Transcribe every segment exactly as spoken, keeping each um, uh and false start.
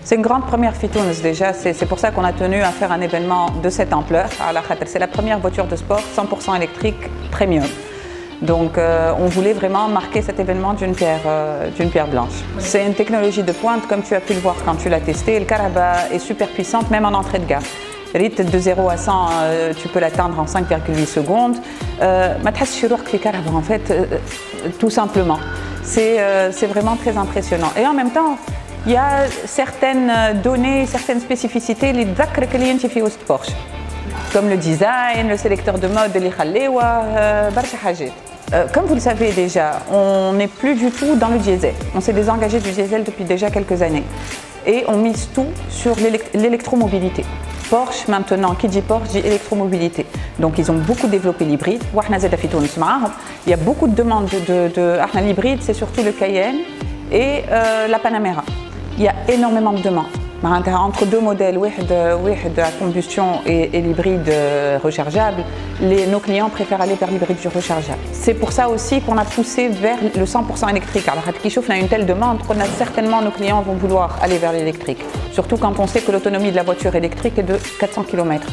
C'est une grande première في تونس déjà, c'est pour ça qu'on a tenu à faire un événement de cette ampleur. C'est la première voiture de sport cent pour cent électrique premium. Donc euh, on voulait vraiment marquer cet événement d'une pierre, euh, d'une pierre blanche. C'est une technologie de pointe, comme tu as pu le voir quand tu l'as testé. Le Karaba est super puissante, même en entrée de gamme. Rythme de zéro à cent, euh, tu peux l'atteindre en cinq virgule huit secondes. ما تحسش روحك في كهرباء en fait, euh, tout simplement. C'est euh, vraiment très impressionnant. Et en même temps, il y a certaines données, certaines spécificités اللي تذكرك اللي انت في وسط Porsche. Comme le design, le sélecteur de mode, les khalewa, برشا حاجات. Comme vous le savez déjà, on n'est plus du tout dans le diesel. On s'est désengagé du diesel depuis déjà quelques années. Et on mise tout sur l'électromobilité. Porsche maintenant, qui dit Porsche dit électromobilité. Donc ils ont beaucoup développé l'hybride. Il y a beaucoup de demandes de, de, de l'hybride, c'est surtout le Cayenne et euh, la Panamera. Il y a énormément de demandes. Entre deux modèles, à combustion et, et l'hybride rechargeable, les, nos clients préfèrent aller vers l'hybride rechargeable. C'est pour ça aussi qu'on a poussé vers le cent pour cent électrique. Alors, on a une telle demande qu'on a certainement nos clients vont vouloir aller vers l'électrique. Surtout quand on sait que l'autonomie de la voiture électrique est de quatre cents kilomètres.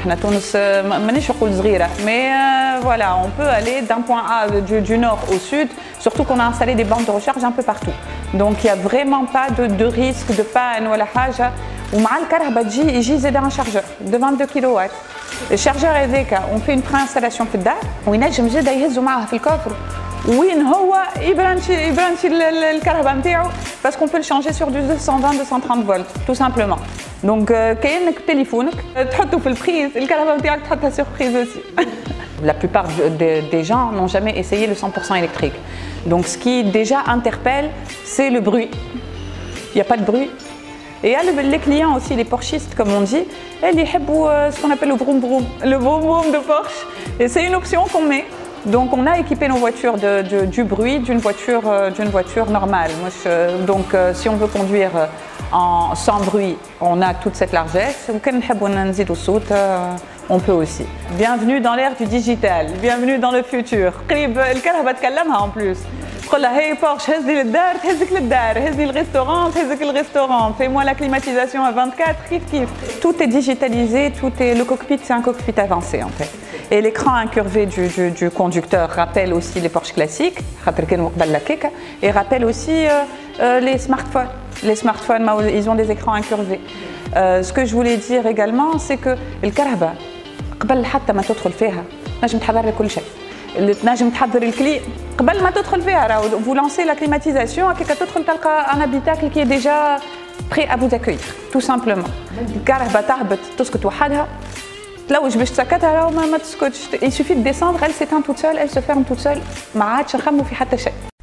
Mais euh, voilà, on peut aller d'un point A du, du nord au sud, surtout qu'on a installé des bandes de recharge un peu partout. Donc il n'y a vraiment pas de, de risque de panne ou la haja. ومع الكهرباء تجي يجي زاد un chargeur de vingt-deux kilowatts. Le chargeur هذاك on fait une pré-installation في الدار وينجم زاد يهزوا معاه في الكوفر وين هو يبرانشي يبرانشي الكهرباء نتاعو parce qu'on peut le changer sur du deux cent vingt deux cent trente volts tout simplement. Donc كأنك تليفونك تحطه في البريز الكهرباء نتاعك تحطها sur prise aussi. La plupart des, des gens n'ont jamais essayé le cent pour cent électrique. Donc ce qui déjà interpelle, c'est le bruit. Il n'y a pas de bruit. Et il y a les clients aussi, les Porschistes comme on dit, ils aiment ce qu'on appelle le vroom vroom, le vroom vroom de Porsche. Et c'est une option qu'on met. Donc on a équipé nos voitures de, de, du bruit d'une voiture, euh, d'une voiture normale. Moi, je, donc euh, si on veut conduire en, sans bruit, on a toute cette largesse. On peut aussi. Bienvenue dans l'ère du digital, bienvenue dans le futur. En plus. تقول لها هي بورش هزي للدار تهزك للدار هزي الريستوران تهزك الريستوران fais-moi la climatisation à vingt-quatre كيف كيف. Tout est digitalisé, tout est le cockpit, c'est un cockpit avancé en fait. Et l'écran incurvé du, du, du conducteur rappelle aussi les Porsche classiques et rappelle aussi euh, euh, les smartphones. Les smartphones, ils ont des écrans incurvés. Euh, ce que je voulais dire également, c'est que le كهرباء قبل حتى ما تدخل فيها نجم تحضر كل شيء. تنجم تحضر الكلي قبل ما تدخل فيها راهو vous lancez la climatisation كي تدخل تلقى un habitacle qui est déjà prêt à vous accueillir tout simplement. الكهرباء تهبط تسكت وحدها تلوج باش تسكتها راهو ما تسكتش. Il suffit de descendre, elle s'éteint toute seule, elle se ferme toute seule ما عادش نخمو في حتى شيء.